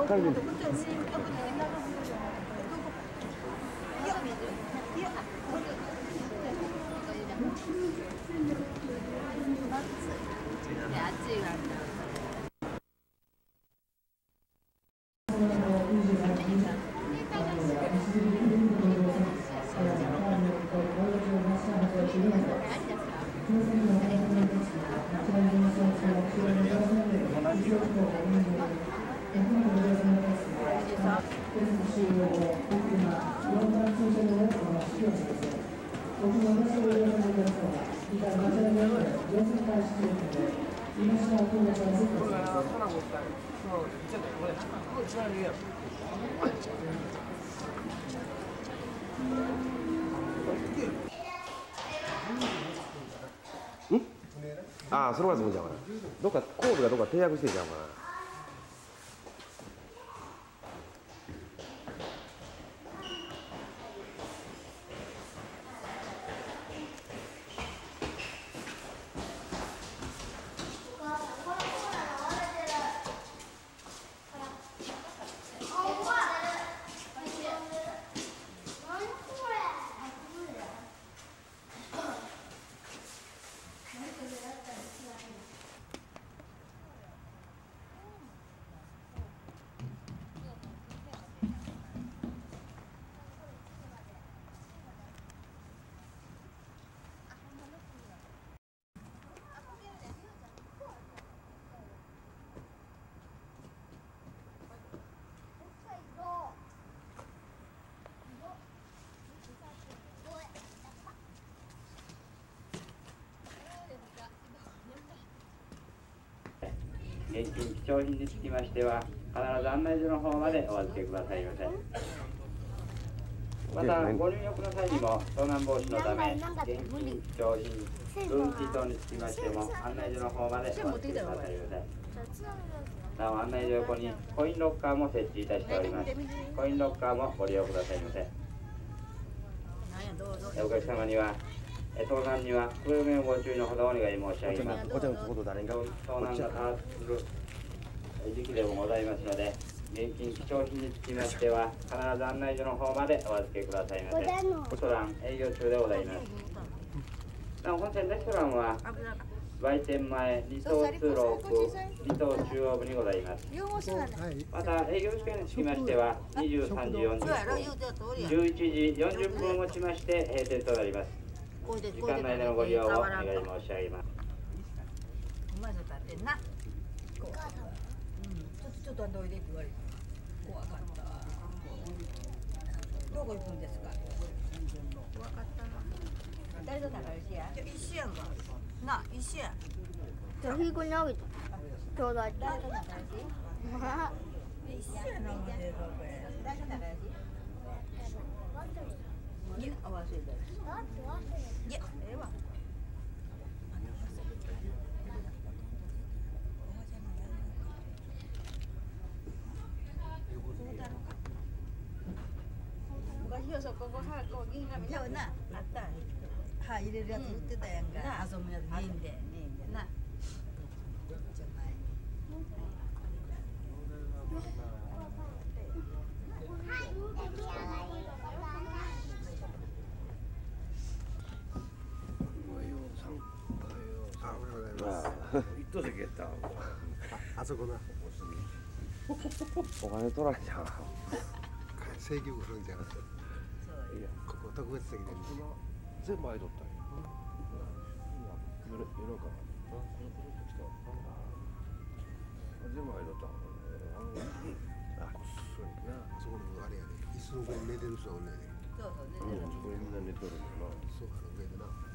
帰る。ああ、そのまま済むんちゃうかな。どっかコードがどっか締約してんちゃうかな。 現金貴重品につきましては必ず案内所の方までお預けくださいませ。またご入浴の際にも盗難防止のため現金貴重品分岐等につきましても案内所の方までお預けくださいませ。なお案内所横にコインロッカーも設置いたしております。コインロッカーもご利用くださいませ。お客様には盗難にはくれぐれもご注意のほどお願い申し上げます。盗難が多発する時期でもございますので、現金貴重品につきましては必ず案内所の方までお預けくださいませ。レストラン営業中でございます。なお本線レストランは売店前2等通路奥2等中央部にございます。また営業時間につきましては23時40分11時40分をもちまして閉店となります。時間内でのご利用をお願い申し上げます。 ちょっとどいでって言われて怖かった。どこ行くんですか。怖かったな。誰と仲良しや。一緒やんか。な、一緒や。 じゃあひいこにあげてちょうだいって。 誰と仲良し。一緒やな思ってるこれ。誰と仲良し。いや、合わせて。いや、ええわ。昔はそここはこう銀紙なあった歯入れるやつ売ってたやんか。な遊ぶやつ銀でな。 一等席やった。 あそこな。 お金取られちゃう。 請求するんじゃなくて。いや、ここ特別席で。 全部空いとったんや。夜中。全部空いとった。あ、こっそりな。 あそこのあれやで。椅子の上に寝てる人がおんねんで。 そうそうね。 そこにみんな寝とるんだな。 そう、上でな。